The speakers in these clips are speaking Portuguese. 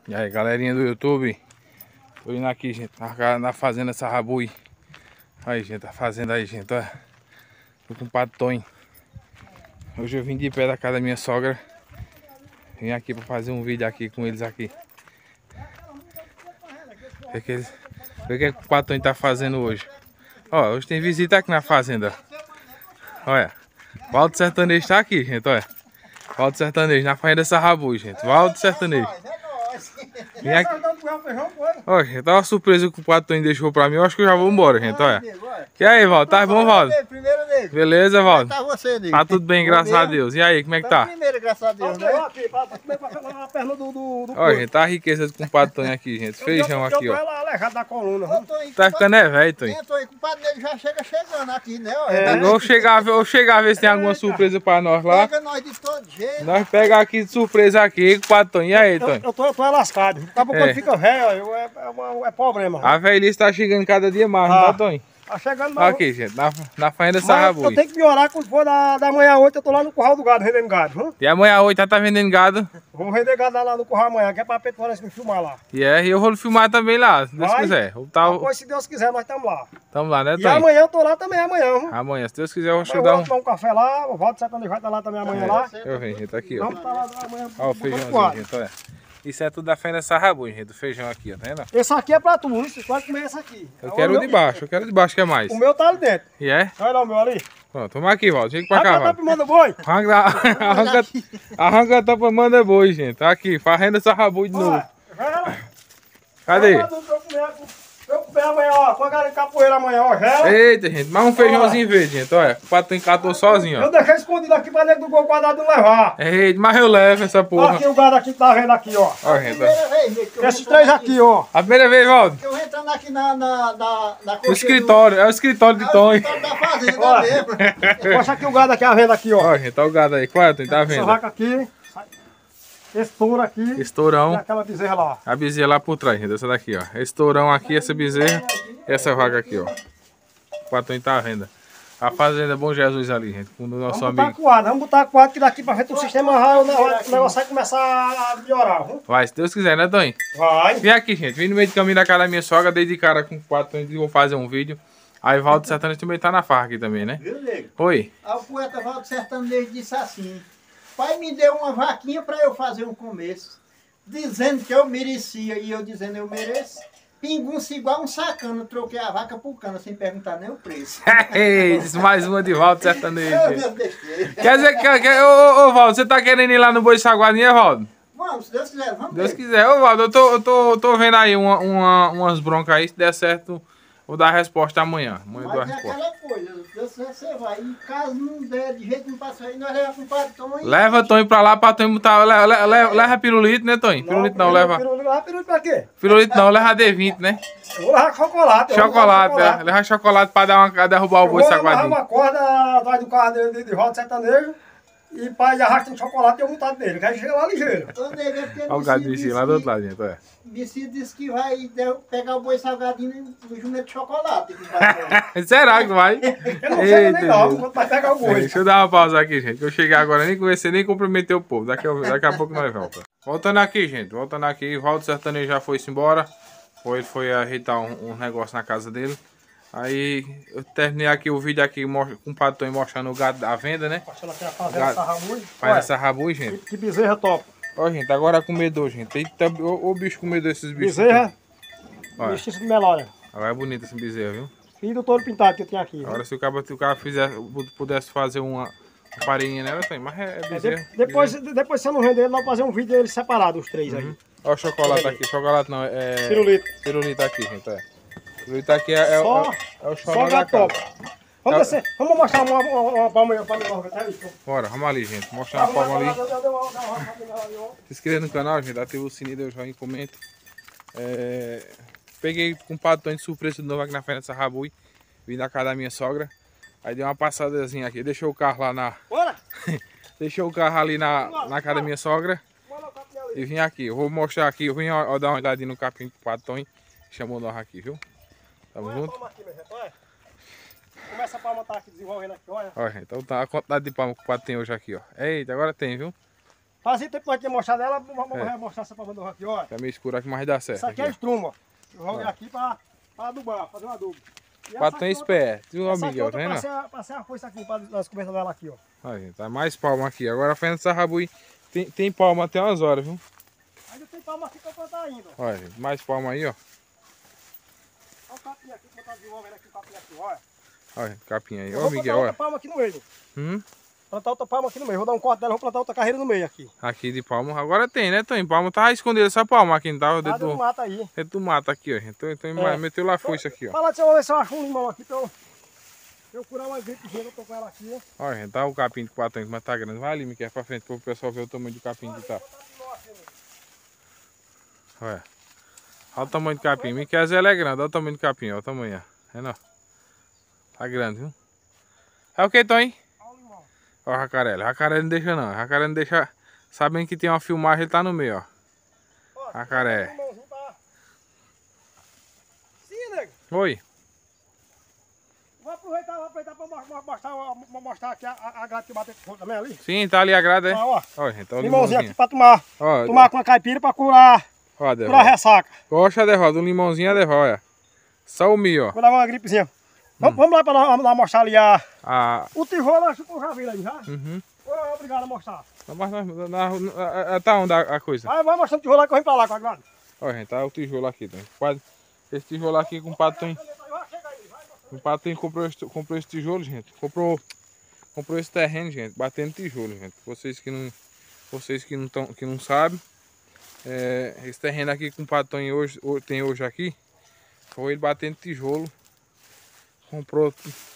E aí, galerinha do YouTube, tô indo aqui, gente, na fazenda Sarrabui. Aí, gente, a fazenda aí, gente, ó. Tô com o Patonho. Hoje eu vim de pé da casa da minha sogra. Vim aqui pra fazer um vídeo aqui com eles aqui. Ver o que o Patonho tá fazendo hoje. Ó, hoje tem visita aqui na fazenda. Olha, Valdo Sertanejo tá aqui, gente, olha. Valdo Sertanejo, na fazenda Sarrabui, gente. Valdo Sertanejo. Vim aqui. Ó, gente, tá uma surpresa que o Patonho deixou pra mim. Eu acho que eu já vou embora, gente, olha. E aí, Valdo, tá bom, Valdo? Beleza, Valdo? Tá você, nego? Tá tudo bem, graças a Deus. E aí, como é que tá? Primeiro, graças a Deus, né? A perna do Ó, gente, tá a riqueza com o Patonho aqui, gente. Feijão aqui, ó. ela aleijada da coluna. Tá ficando velho, Tonho. O compadre dele já chegando aqui, né? Eu chegar a ver se tem alguma surpresa pra nós lá. Pega nós de todo jeito. Nós pegar aqui de surpresa aqui com o Patonho. E aí, Tonho? Eu tô lascado. Acaba quando fica velho, é problema. A velhice tá chegando cada dia mais, não tá, Tonho? Tá chegando mais. Aqui, gente, na fazenda Sarrabui. Eu tenho que melhorar quando for da manhã às 8, eu tô lá no curral do gado, vendendo gado. Viu? E amanhã à 8 já tá vendendo gado. Vamos vender gado lá no curral amanhã, que é pra Petrolina me filmar lá. E eu vou filmar também lá, se Deus quiser. Depois, se Deus quiser, nós estamos lá. Tamo lá, né, E Tonho? amanhã eu tô lá também, amanhã. Viu? Amanhã, se Deus quiser, eu vou Eu dar vou tomar um café lá, o Valdo Sertanejo vai estar lá também amanhã lá. Eu venho, gente, aqui, ó. Vamos estar lá amanhã. Ó o feijãozinho, gente, olha. Isso é tudo da fazenda Sarrabui, gente, do feijão aqui, ó, tá vendo? Esse aqui é pra tu, você pode comer esse aqui. Eu quero o de baixo, que é mais. O meu tá ali dentro. E é? Olha lá o meu ali. Pronto, vamos aqui, Valdo. Chega pra cá, Valdo. Manda boi. Arranca a tampa, manda boi, gente. Tá aqui, fazenda Sarrabui de novo. Cadê? Eu comer amanhã, ó. Tô de capoeira amanhã, ó. Gela. Eita, gente, mais um feijãozinho verde, gente. Olha, o Patonho catou sozinho, ó. Eu deixei escondido aqui pra dentro do gol guardado não levar. Eita, mas eu levo essa porra. Aqui o gado aqui que tá vendo aqui, ó. Ó, gente, ó. Primeira vez, nego, que eu Esses vou três entrar aqui, ó. A primeira vez, Valdo. Eu vou entrando aqui na O cocheira escritório, é o escritório de Tonho. da fazenda Ó. mesmo. Mostra aqui o gado aqui, a venda aqui, ó. Ó, gente, tá o gado aí. Qual é, Tonho? Tá Essa vendo? vaca aqui. Esse touro aqui. E Estourão. aquela bezerra lá. A bezerra lá por trás, gente. Essa daqui, ó. Esse tourão aqui, essa bezerra. E essa vaca aqui, ó. O Patonho tá à venda. A fazenda Bom Jesus ali, gente. Com o nosso amigo. Vamos botar quadro que daqui pra frente o sistema vai, o negócio vai começar a melhorar, viu? Vai, se Deus quiser, né, Tonho? Vai. Vem aqui, gente. Vim no meio do caminho da casa da minha sogra. Dei de cara com o Patonho e vou fazer um vídeo. Aí Valdo Sertanejo também tá na farra aqui também, né? Viu, nego? Oi. Aí o poeta Valdo Sertanejo disse assim: pai me deu uma vaquinha pra eu fazer um começo, dizendo que eu merecia e eu dizendo eu mereço. Pingunça igual um sacano, troquei a vaca por cana sem perguntar nem o preço. Disse mais uma de Valdo Sertanejo. Eu mesmo deixei. Quer dizer que... Ô, Valdo, você tá querendo ir lá no Boi Saguadinha, Valdo? Vamos, se Deus quiser, vamos Deus ver. quiser. Ô, Valdo, eu tô vendo aí umas broncas aí. Se der certo, vou dar a resposta amanhã. Amanhã eu dou a Mas é resposta. aquela coisa, se Deus quiser você vai. E caso não der, de jeito não passa aí, nós levamos com o Patonho. Leva Tonho pra lá pra Tonho botar. Leva pirulito, né, Tonho? Pirulito não, leva. Pirulito pra quê? Pirulito não, leva D20, né? Eu vou levar chocolate. Chocolate, é. Leva chocolate pra derrubar o Boi Eu vou levar Saguadinho. uma corda atrás do carro dele de roda sertanejo e para ele arrastando chocolate e eu montado nele. Quer chegar lá ligeiro. Ô, nego, é porque Olha o gado de cima, lá do outro lado, gente. Olha. Bici disse que vai pegar o boi salgadinho no jumento de chocolate. com o Patonho. Será que vai? Eu não chego nem não, quando vai pegar o boi. Deixa eu dar uma pausa aqui, gente. Que eu cheguei agora, nem comecei, nem cumprimentei o povo. Daqui a pouco nós vamos. Voltando aqui, gente. Voltando aqui. Valdo Sertanejo já foi-se embora. Ele foi ajeitar um negócio na casa dele. Aí eu terminei aqui o vídeo aqui com o Patonho mostrando o gado à venda, né? Mostrando aqui a fazenda Sarrabui. Faz essa rabui, gente. Que bezerra top. Ó, gente, agora comedor, gente. Eita, o bicho comedor esses bichos. Bezerra, Olha, mestiço de melória. agora é bonito esse bezerro, viu? Filho do touro pintado que eu tinha aqui. Agora se o cara pudesse fazer uma farinha nela, mas é bezerro. Depois se eu não vender, nós vamos fazer um vídeo dele separado, os três aí. Ó o chocolate aqui. Chocolate não, é... Pirulito. Pirulito aqui, gente, é. Pirulito aqui é o Só chorão da gato top. casa. Vamos descer, vamos mostrar uma palma pra mim. Bora, vamos ali, gente. Mostrar uma palma ali. Se inscreva no canal, gente. Ativa o sininho, deu joinha e comenta. Peguei com o Patonho de surpresa de novo aqui na fazenda Sarrabui. Vim da casa da minha sogra. Aí dei uma passadazinha aqui. Deixou o carro lá na... Bora! Deixou o carro ali na casa da minha sogra. E vim aqui. Eu vou mostrar aqui. Eu vim dar uma olhadinha no capim do Patonho. Chamou nós aqui, viu? Tamo junto. Começa a palma tá aqui desenvolvendo aqui, olha. Olha, então tá a quantidade de palma que o pato tem hoje aqui, ó. Eita, agora tem, viu? Fazia tempo que nós tínhamos mostrado ela, vamos mostrar essa prova do aqui, ó. É meio escuro aqui, mas dá certo. Essa aqui é estrumo, ó. Eu joguei aqui pra adubar, fazer um adubo. Pato tem esperto, viu, essa Miguel? aqui Tá vendo? passei a foice aqui para nós conversar dela aqui, ó. Olha, gente, tá mais palma aqui. Agora a Fernanda Sarrabui tem palma até umas horas, viu? Ainda tem palma aqui pra plantar ainda, ó. Olha, gente, mais palma aí, ó. Olha o capim aqui, botar desenvolvendo aqui o capim aqui, olha. Olha, gente, capinha aí. Eu Ó, vou Miguel, plantar olha. outra palma aqui no meio. Plantar outra palma aqui no meio. Vou dar um corte dela, vou plantar outra carreira no meio aqui. Aqui de palma. Agora tem, né, Toninho? Palma tá escondida essa palma aqui, não tá? Dentro do mato aí. Dentro do mato aqui, ó, gente. Então meteu lá a foice aqui, ó. Fala de ver se eu acho um limão aqui pra eu curar uma gripezinha que eu tô com ela aqui, ó. Olha, gente, tá o capim de pato, mas tá grande. Vai ali, Miquel, pra frente, pro pessoal ver o tamanho do capim que tá. Olha. Olha o tamanho do capim. Miquel é grande, olha o tamanho do capim, olha o tamanho, ó. É não. Tá grande, viu? É o que, Toninho? Ó o jacaré. Jacaré não deixa não. Jacaré não deixa. Sabendo que tem uma filmagem, ele tá no meio, ó. Jacaré. Sim, nego. Oi. Vou aproveitar pra mostrar aqui a grade que bateu também ali. Sim, tá ali a grade, é? Ó. Ó, gente, ó o Limãozinho aqui limãozinho. pra tomar. Ó, Tomar com a caipira pra curar ó, a ressaca. Gosta de roda, um limãozinho é de roda. Só o milho, ó. Vou dar uma gripezinha. Vamos lá pra nós mostrar ali o tijolo, acho que eu já vi aí, já? Obrigado a mostrar. Tá onde a coisa? Vai mostrando o tijolo aí que eu venho pra lá com a grade. Ó, gente, tá o tijolo aqui, tá? Esse tijolo aqui com o Pato tem. O Pato tem comprou esse tijolo, gente. Comprou esse terreno, gente, batendo tijolo, gente. Vocês que não sabem, esse terreno aqui com o Pato tem hoje aqui, foi ele batendo tijolo. Comprou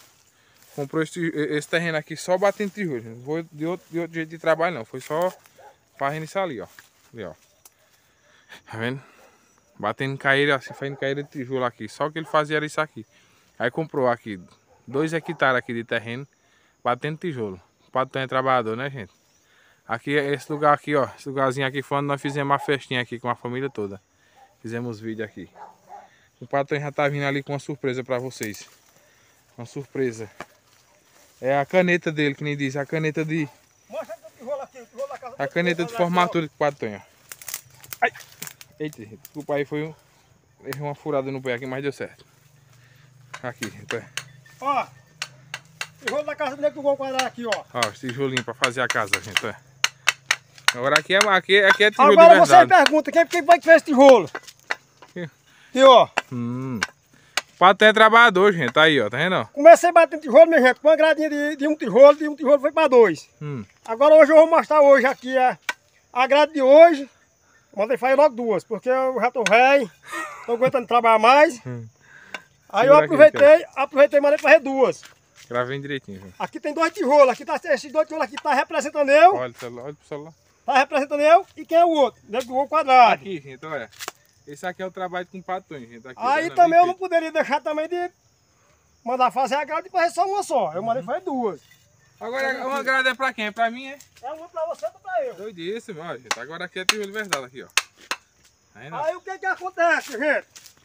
esse terreno aqui só batendo tijolo, gente. Não foi de outro jeito de trabalho, não. Foi só para iniciar ali, ó. Ali, ó. Tá vendo? Batendo caíra, assim, fazendo caíra de tijolo aqui. Só que ele fazia era isso aqui. Aí comprou aqui 2 hectares aqui de terreno, batendo tijolo. O Pato é trabalhador, né, gente? Aqui, esse lugar aqui, ó. Esse lugarzinho aqui foi onde nós fizemos uma festinha aqui com a família toda. Fizemos vídeo aqui. O Pato já tá vindo ali com uma surpresa para vocês. Uma surpresa. É a caneta dele, que nem diz. A caneta de... Mostra o tijolo aqui, o tijolo da casa. A caneta de formatura que o Pato tem, ó. Ai! Eita, desculpa aí, foi errei uma furada no pé aqui, mas deu certo. Aqui, gente. Ó, tijolo da casa dele que eu vou quadrar aqui, ó. Ó, esse tijolinho pra fazer a casa, gente. Agora aqui é tijolo agora de verdade. você pergunta, quem foi que fez esse tijolo? Aqui, ó. O Pato é trabalhador, gente. Tá aí, ó. Tá vendo? Comecei batendo tijolo, minha gente, com uma gradinha de um tijolo foi pra 2. Agora hoje eu vou mostrar hoje aqui a grade de hoje. Mandei fazer logo 2, porque eu já tô velho, tô aguentando trabalhar mais. Aí eu aproveitei e mandei fazer 2. Gravei direitinho, gente. Aqui tem 2 tijolos, esses 2 tijolos aqui tá representando eu. Olha pro celular. Tá representando eu e quem é o outro? Dentro do gol quadrado. Aqui, gente, olha. Esse aqui é o trabalho com o Pato, gente. Aqui, aí também eu não poderia deixar também de mandar fazer a grade e fazer só uma só. Eu mandei fazer 2. Agora uma grade é pra quem? É pra mim, é? É uma pra você e outra pra eu. Doidíssimo, ó, gente. Agora aqui é tijolo de verdade, aqui, ó. Aí o que acontece, gente?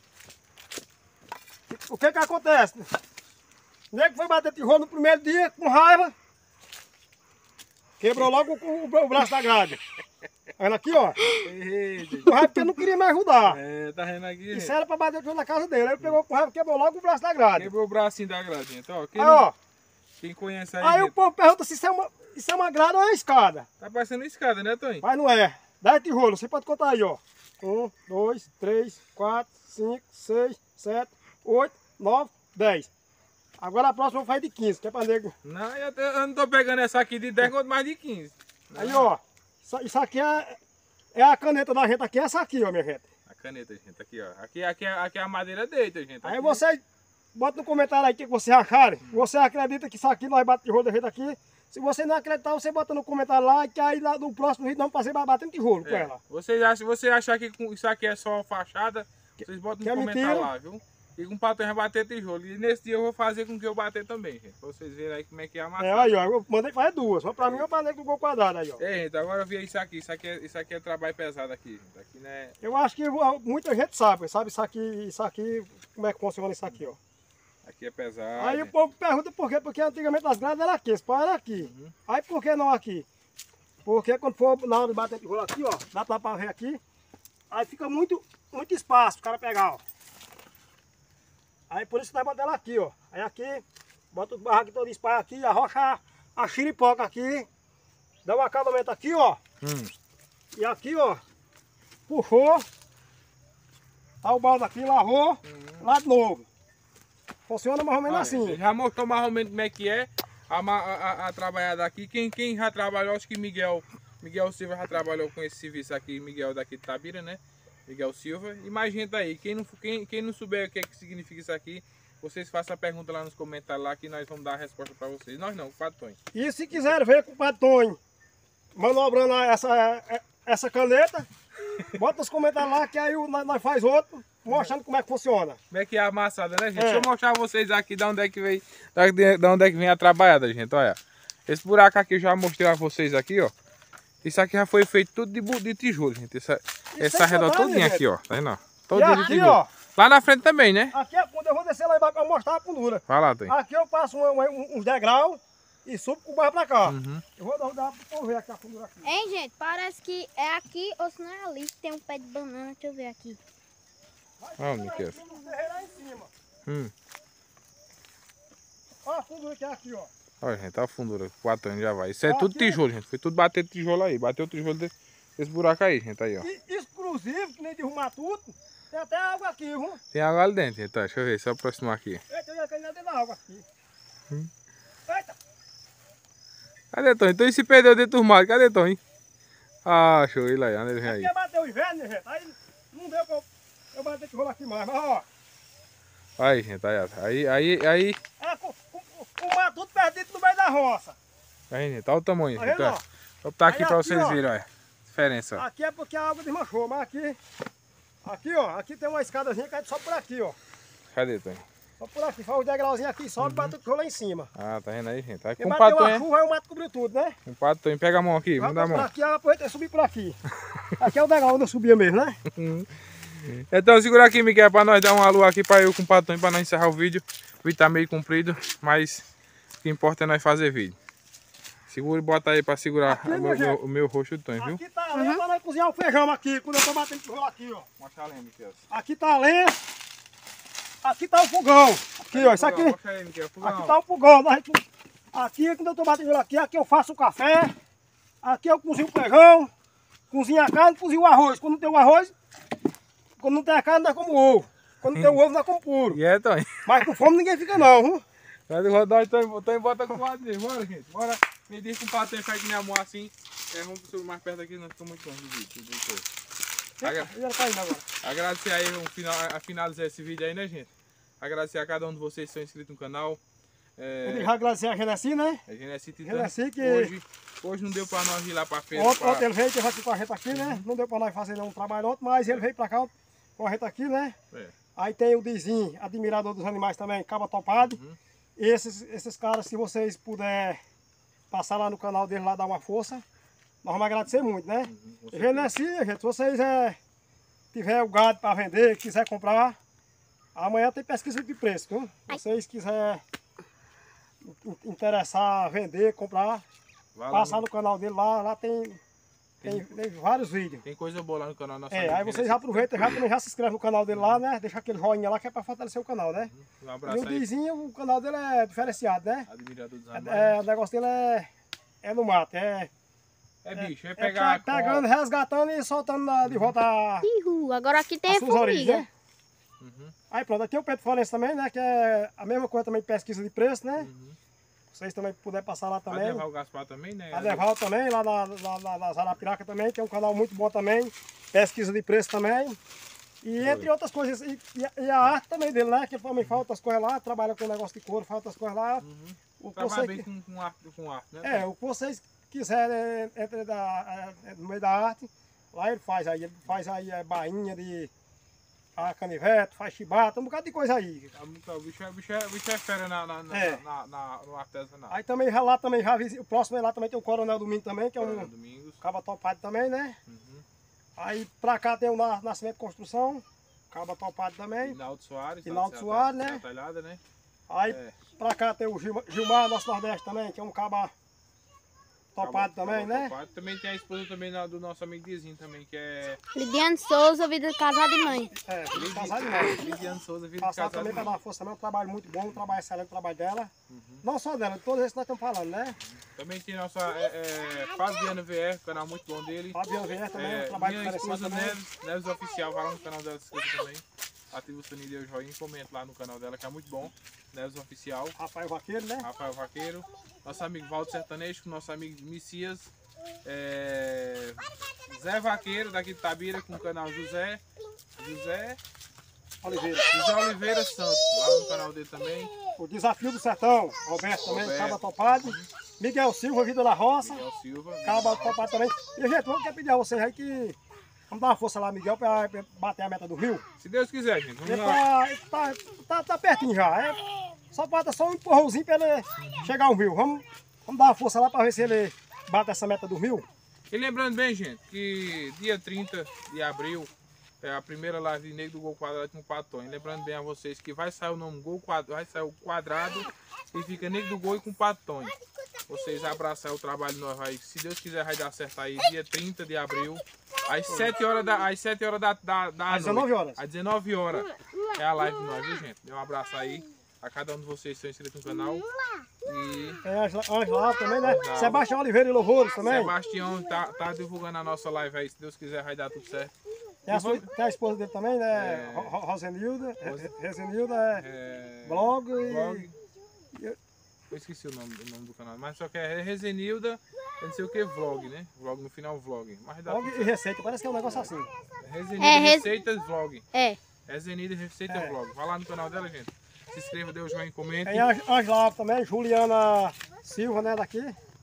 O que acontece? O nego foi bater tijolo no primeiro dia, com raiva. Quebrou logo o braço da grade. Olha aqui, ó. Com raiva porque não queria me ajudar. Tá vendo aqui? Isso era pra bater tijolo na casa dele. Aí ele pegou com raiva e quebrou logo o braço da grade. Quebrou o bracinho da grade, gente. Ó, quem conhece aí. Aí o povo pergunta se isso é uma grade ou é uma escada. Tá parecendo uma escada, né, Toninho? Mas não é. 10 tijolos, você pode contar aí, ó. 1, 2, 3, 4, 5, 6, 7, 8, 9, 10. Agora a próxima eu vou fazer de 15, que é pra nego. Não, eu não tô pegando essa aqui de 10 quanto mais de 15. Não. Aí, ó. Isso aqui é a caneta da gente aqui, essa aqui, ó, minha gente. A caneta, gente, aqui, ó. Aqui é a madeira deita, gente. Aí aqui. vocês botam no comentário aí o que vocês acharem. Você acredita que isso aqui nós batemos tijolo da gente aqui? Se você não acreditar, você bota no comentário lá, que aí lá no próximo vídeo nós vamos fazer batendo tijolo com ela. Se você achar que isso aqui é só fachada, vocês botam no comentário lá, viu? E com o Pato vai bater tijolo. E nesse dia eu vou fazer com que eu bater também, gente. Pra vocês verem aí como é que é a massa. Aí, ó, eu mandei fazer 2. Uma pra mim e uma pra nego do gol quadrado aí, ó. Gente, agora eu vi isso aqui. Isso aqui é trabalho pesado aqui, gente. Aqui, né? Eu acho que muita gente sabe isso aqui, como é que funciona isso aqui, ó. Aqui é pesado. Aí o povo pergunta por quê? Porque antigamente as grades eram aqui, esse pau era aqui. Aí por que não aqui? Porque quando for na hora de bater tijolo aqui, ó, dá pra ver aqui, aí fica muito espaço pro cara pegar, ó. Aí por isso que nós botamos ela aqui, ó. Aí aqui, bota os barracos todo espalha aqui, arrocha a chiripoca aqui, dá um acabamento aqui, ó. E aqui, ó, puxou, tá o balde aqui, lavou, lá de novo. Funciona mais ou menos assim. Já mostrou mais ou menos como é que é a trabalhada aqui. Quem já trabalhou, acho que Miguel Silva já trabalhou com esse serviço aqui, Miguel daqui de Itabira, né? Miguel Silva. E mais gente aí, quem não souber o que é que significa isso aqui, vocês façam a pergunta lá nos comentários lá que nós vamos dar a resposta para vocês. Nós não, o Padre Tonho. E se quiserem ver com o Padre Tonho manobrando essa caneta, bota nos comentários lá que aí nós faz outro, mostrando como é que funciona. Como é que é a amassada, né, gente? Deixa eu mostrar a vocês aqui de onde é que vem a trabalhada, gente. Olha, esse buraco aqui eu já mostrei a vocês aqui, ó. Isso aqui já foi feito tudo de tijolo, gente. Essa reta todinha aqui, ó. Tá vendo? Todinha de tijolo. Ó, lá na frente também, né? Aqui é quando eu vou descer lá embaixo pra mostrar a fundura. Vai lá, Tonho. Aqui eu passo uns degraus e subo com o barro pra cá. Eu vou dar pra ver aqui a fundura aqui. Hein, gente? Parece que é aqui ou se não é ali que tem um pé de banana. Deixa eu ver aqui. Olha, Miquel. Olha a fundura que é aqui, ó. Olha, gente, a fundura, 4 anos já vai. Isso é tudo tijolo, gente. Foi tudo bater tijolo aí. Bateu o tijolo desse buraco aí, gente. Aí, ó. Exclusivo, que nem derrumar tudo, tem até água aqui, viu? Tem água ali dentro, então. Deixa eu ver, só aproximar aqui. Eita, eu ia cair dentro da água aqui. Eita! Cadê Tonho? Tonho se perdeu dentro do mato. Cadê Tonho? Ah, show ele aí. Onde ele vem aí? Aqui bateu o inverno, gente. Aí não deu pra eu bater tijolo aqui mais, mas ó. Aí, gente, aí. É, o mato tudo perdido no meio da roça. Aí, gente, olha o tamanho. Tá Gente, vendo, ó. ó? Vou botar aqui Aí pra aqui, vocês ó. verem, olha. Diferença, ó. Aqui é porque a água desmanchou, mas aqui, ó, aqui tem uma escadazinha que a gente sobe por aqui, ó. Cadê, Tonho? Só por aqui, faz os degrauzinhos aqui, sobe e bate o tijolo lá em cima. Ah, tá vendo aí, gente? Aí Porque com o bateu Padre uma Tonho, chuva, aí o mato cobriu tudo, né? com o Padre Tonho. Pega a mão aqui, Vai manda a por mão. aqui, aproveita e subir por aqui. Aqui é o degrau onde eu subia mesmo, né? Então segura aqui, Miguel, pra nós dar um alô aqui pra eu com o Padre Tonho, pra nós encerrar o vídeo. O vídeo tá meio comprido, mas o que importa é nós fazer vídeo. Segura e bota aí pra segurar Aqui, o meu roxo do Tonho, viu? Aqui tá a lenha pra nós cozinhar o feijão aqui, quando eu tô batendo tijolo aqui, ó. Mostra a lenha, Miguel. Aqui tá a lenha. Aqui tá o fogão. Aqui, ó, isso aqui. Mostra aí, Miguel, fogão. Aqui tá o fogão. Aqui, quando eu tô batendo tijolo aqui eu faço o café. Aqui eu cozinho o feijão. Cozinho a carne, cozinho o arroz. Quando não tem o arroz, quando não tem a carne, nós como ovo. Quando tem o ovo, nós como puro. E é, Tonho? Mas com fome ninguém fica não, viu? Vai rodar, então bota com o lado dele. Bora, gente. Bora. Me diz com o Padre Tonho, faz que minha mão assim. Vamos subir mais perto aqui, não ficou muito longe do vídeo. Ele tá indo agora. Agradecer aí, a finalizar esse vídeo aí, né, gente? Agradecer a cada um de vocês que são inscritos no canal. Ele já agradecer a Genesi, né? A Genesi Genesi que... Hoje não deu pra nós ir lá pra feira. Ontem ele veio, teve aqui com a gente aqui, né? Não deu pra nós fazer nenhum trabalho ontem, mas ele veio pra cá com a gente aqui, né? É. Aí tem o Dizinho, admirador dos animais também, Caba Topado. Esses caras, se vocês puderem passar lá no canal dele, lá dar uma força, nós vamos agradecer muito, né? Genesi, gente, se vocês tiver o gado para vender, quiser comprar, amanhã tem pesquisa de preço, viu? Se vocês quiserem interessar, vender, comprar, passar no canal dele lá tem vários vídeos. Tem coisa boa lá no canal nosso. Aí vocês já aproveitam, já se inscrevem no canal dele lá, né? Deixa aquele joinha lá que é para fortalecer o canal, né? Um abraço E o aí. Dizinho, o canal dele é diferenciado, né? Admirador dos animais. O negócio dele é no mato, É bicho, é pegar. pegando, resgatando e soltando de volta Agora aqui tem as suas origens, formiga. né? Aí pronto, aqui é o Pedro Florencio também, né? Que é a mesma coisa também, pesquisa de preço, né? Vocês também puderem passar lá também. Adeval o Gaspar também, né? Adeval também, lá na Zarapiraca também, tem um canal muito bom também, pesquisa de preço também. E entre outras coisas, e a arte também dele, né? Que ele também faz outras coisas lá, trabalha com negócio de couro, faz outras coisas lá. Trabalha bem com arte, né? O que vocês quiserem no meio da arte, lá ele faz aí bainha de canivete, faz chibata, um bocado de coisa aí. O bicho é fera no artesanato. Aí também lá também o próximo lá também tem o Coronel Domingos também, que é um Domingos. caba topado também, né? Aí pra cá tem o Nascimento Construção, caba topado também. Hinaldo Soares. Hinaldo Soares, né? Talhada, né? Aí pra cá tem o Gilmar, nosso Nordeste também, que é um caba Topado também, né? Topado. Também tem a esposa também do nosso amigo Dizinho também, que é... Lidiane Souza, vida de casado e mãe. É, vida de casado e mãe. Lidiane Souza, vida de Passar casado também e para mãe. dar força também, um trabalho muito bom, um trabalho excelente, o trabalho dela. Não só dela, todos esses que nós estamos falando, né? Também tem nossa Fabiana VR, canal muito bom dele. Fabiana VR também, um trabalho Minha diferenciado esposa também. Neves Oficial, vai lá no canal dela, se inscreva também. Ativa o sininho, dê o joinha e comenta lá no canal dela, que é muito bom. Neves Oficial. Rafael Vaqueiro, né? Rafael Vaqueiro. Nosso amigo Valdo Sertanejo, com nosso amigo Messias. Zé Vaqueiro, daqui de Tabira, com o canal José Oliveira Santos, lá no canal dele também. O Desafio do Sertão, Roberto também, Roberto. Caba Topado. Miguel Silva, Vida da Roça. Miguel Silva. Caba Topado também. E, gente, vamos pedir a vocês aí que... Vamos dar uma força lá, Miguel, para bater a meta do Rio. Se Deus quiser, gente. Vamos lá. Tá pertinho já. Só falta só um empurrãozinho para ele chegar ao Rio. Vamos dar uma força lá para ver se ele bate essa meta do Rio. E lembrando bem, gente, que dia 30 de abril é a primeira live de Nego do Gol Quadrado com o Patonho. Lembrando bem a vocês que vai sair o nome Gol Quadrado, vai sair o quadrado e fica Nego do Gol e com o Patonho. Vocês abraçam o trabalho de nós aí. Se Deus quiser, vai dar certo aí. Dia 30 de abril, às 7 horas da Às 19 horas. Às 19 horas é a live de nós, viu, gente? Dê um abraço aí a cada um de vocês que estão inscritos no canal. E Tem Angela também, né? Sebastião Oliveira e Louvores também. Sebastião tá divulgando a nossa live aí. Se Deus quiser, vai dar tudo certo. Tem a esposa dele também, né? Rosenilda. Rosenilda blog e... Eu esqueci o nome do canal, mas só que é Rezenilda, eu não sei o que, vlog, né? Vlog no final, vlog. Mas dá Blog e receita, parece que é um negócio assim. Rezenilda Receitas Vlog. É. Rezenilda Receitas Vlog. Vai lá no canal dela, gente. Se inscreva, dê o joinha, comente. Tem Angela também, Juliana Silva, né, daqui.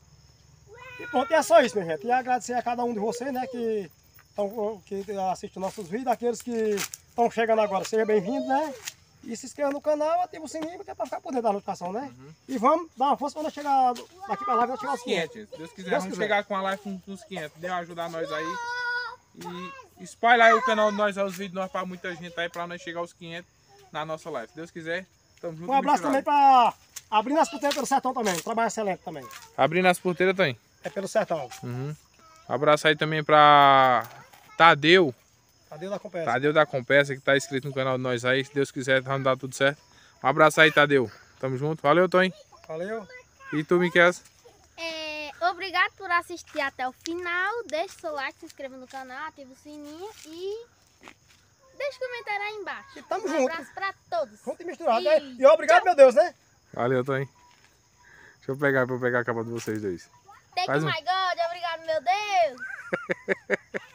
E pronto, e é só isso, minha gente. E agradecer a cada um de vocês, né, que assistem nossos vídeos, aqueles que estão chegando agora, seja bem-vindo, né? E se inscreva no canal, ativa o sininho, que é para ficar por dentro da notificação, né? E vamos dar uma força quando chegar daqui para lá, vamos chegar aos 500. Se Deus quiser, vamos chegar com a live nos 500. Dê uma ajuda a nós aí. E espalha aí o canal de nós, os vídeos nós para muita gente aí, para nós chegar aos 500 na nossa live. Se Deus quiser, tamo junto. Um abraço também para Abrindo as Porteiras pelo Sertão também, trabalho excelente também. Abrindo as porteiras também. É pelo Sertão. Abraço aí também para Tadeu. Tadeu da Compensa. Tadeu da Compensa, que tá inscrito no canal de nós aí. Se Deus quiser, vamos dar tudo certo. Um abraço aí, Tadeu. Tamo junto. Valeu, Tonho. Valeu. E tu, Miquel? Obrigado por assistir até o final. Deixe seu like, se inscreva no canal, ative o sininho e deixe um comentário aí embaixo. E tamo Um junto. abraço pra todos. Junto e misturado. E obrigado, meu Deus, né? Valeu, Tonho. Deixa eu pegar a capa de vocês dois. Thank you, my God. Obrigado, meu Deus.